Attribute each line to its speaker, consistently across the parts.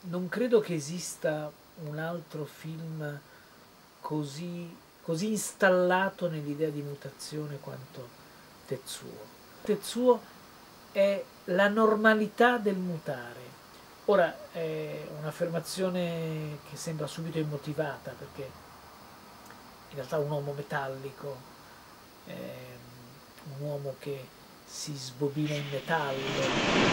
Speaker 1: non credo che esista un altro film così installato nell'idea di mutazione quanto Tetsuo. Tetsuo è la normalità del mutare. Ora è un'affermazione che sembra subito immotivata, perché in realtà è un uomo metallico, è un uomo che si sbobina in metallo.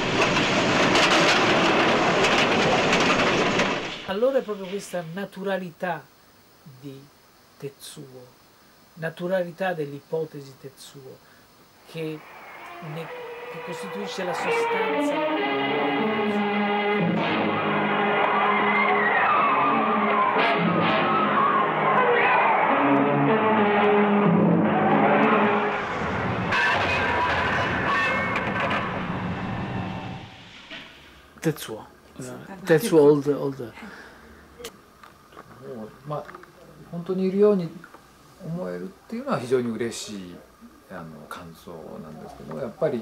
Speaker 1: Allora è proprio questa naturalità di Tetsuo, naturalità dell'ipotesi Tetsuo, che costituisce la sostanza. Tetsuo, Tetsuo old.
Speaker 2: まあ本当にいるように思えるっていうのは非常に嬉しい感想なんですけど、やっぱり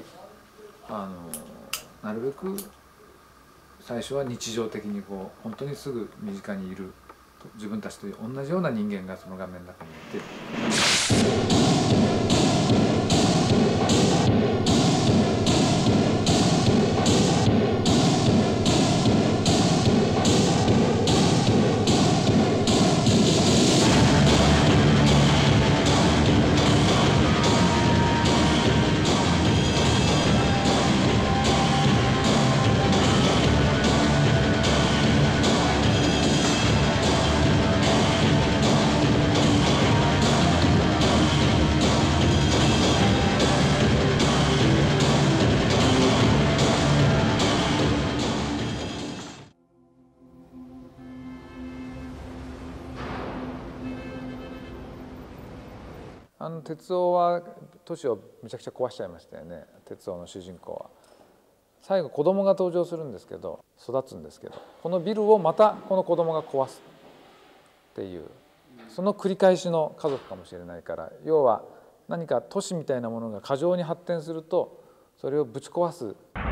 Speaker 2: なるべく最初は日常的にこう本当にすぐ身近にいる自分たちと同じような人間がその画面の中にいて。鉄夫は都市をめちゃくちゃ壊しちゃいましたよね。鉄夫の主人公は最後子供が登場するんですけど、育つんですけど、このビルをまたこの子供が壊すっていう、その繰り返しの家族かもしれないから、要は何か都市みたいなものが過剰に発展するとそれをぶち壊す。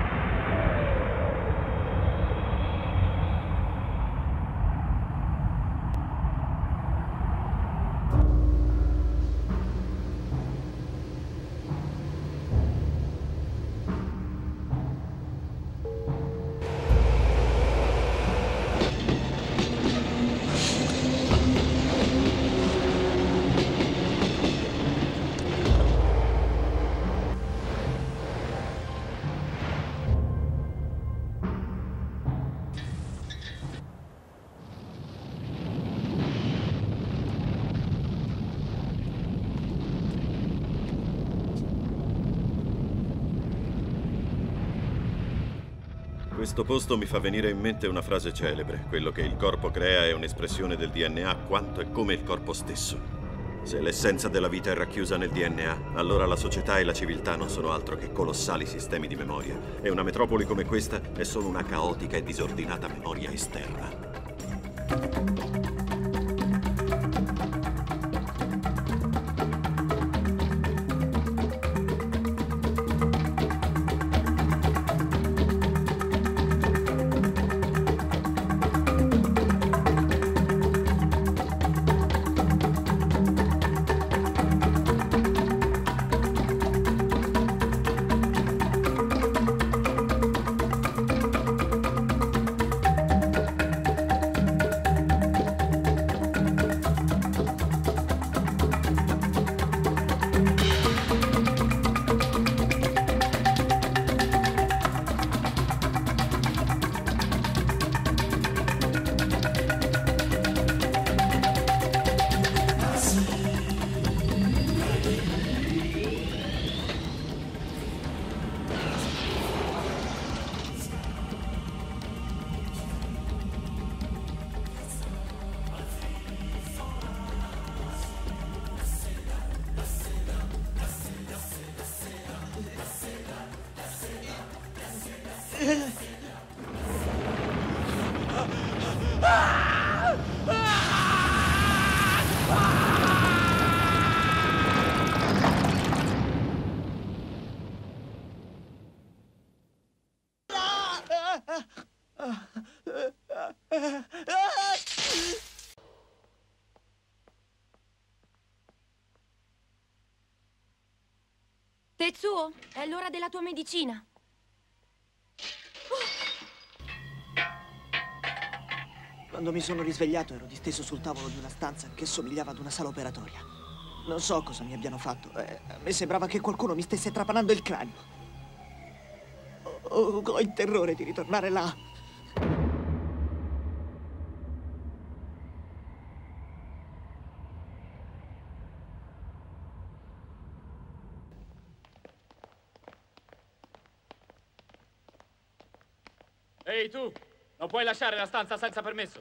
Speaker 3: Questo posto mi fa venire in mente una frase celebre: quello che il corpo crea è un'espressione del DNA quanto e come il corpo stesso. Se l'essenza della vita è racchiusa nel DNA, allora la società e la civiltà non sono altro che colossali sistemi di memoria, e una metropoli come questa è solo una caotica e disordinata memoria esterna.
Speaker 4: Tetsuo, è l'ora della tua medicina.
Speaker 5: Quando mi sono risvegliato ero disteso sul tavolo di una stanza che somigliava ad una sala operatoria. Non so cosa mi abbiano fatto. A me sembrava che qualcuno mi stesse trapanando il cranio. Ho il terrore di ritornare là.
Speaker 6: Ehi tu, non puoi lasciare la stanza senza permesso.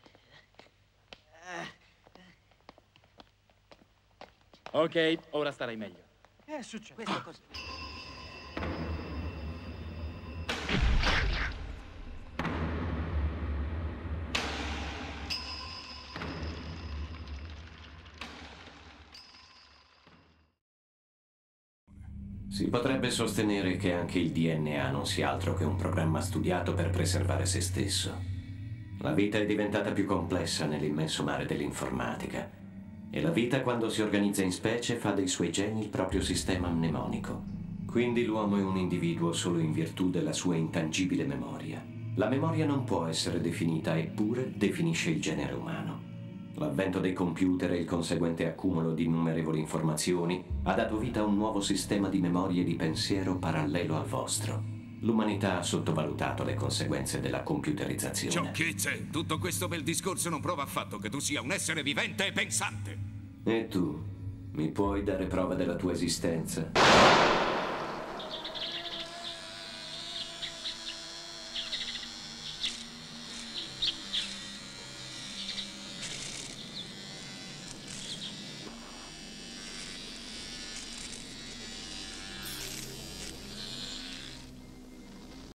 Speaker 6: Ok, ora starai meglio.
Speaker 5: È successo. Questa cosa.
Speaker 7: Si potrebbe sostenere che anche il DNA non sia altro che un programma studiato per preservare se stesso. La vita è diventata più complessa nell'immenso mare dell'informatica e la vita, quando si organizza in specie, fa dei suoi geni il proprio sistema mnemonico. Quindi l'uomo è un individuo solo in virtù della sua intangibile memoria. La memoria non può essere definita, eppure definisce il genere umano. L'avvento dei computer e il conseguente accumulo di innumerevoli informazioni ha dato vita a un nuovo sistema di memoria e di pensiero parallelo al vostro. L'umanità ha sottovalutato le conseguenze della computerizzazione.
Speaker 8: Sciocchezze! Tutto questo bel discorso non prova affatto che tu sia un essere vivente e pensante.
Speaker 7: E tu? Mi puoi dare prova della tua esistenza?